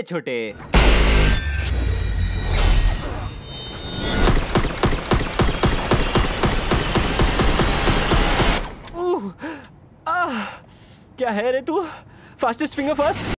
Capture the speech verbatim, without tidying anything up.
ले छोटे। क्या है रे तू? Fastest finger first.